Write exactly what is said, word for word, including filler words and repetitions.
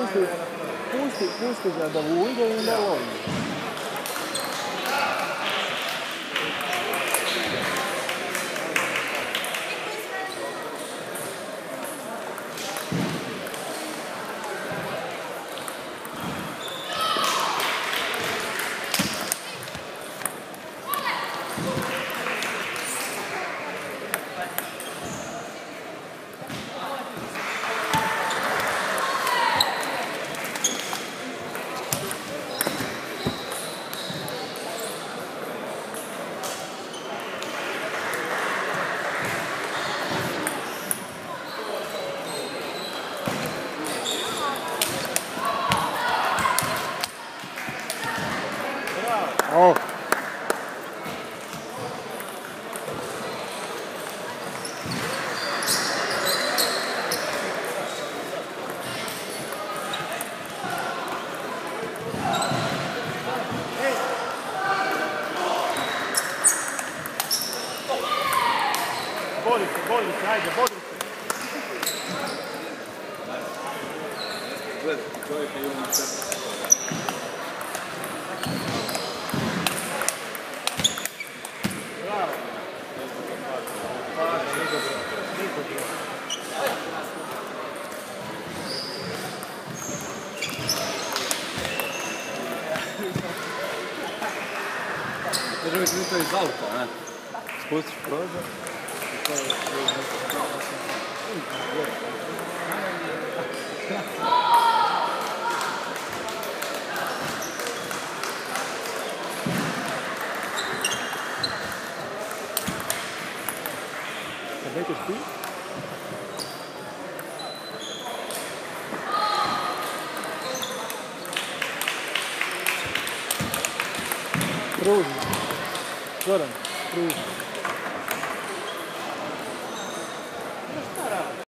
pusti, pusti, pusti ga da ujde i da lovi. Oh. Bori se, bori se, ajde, bori se. Gledaj, čovjeka i on sve. Bravo. Pa, niko bilo, niko bilo. Državi ti to iz auta, ne? Spustiš prozor. Een beetje spier. Kruži. Zoran, kruži.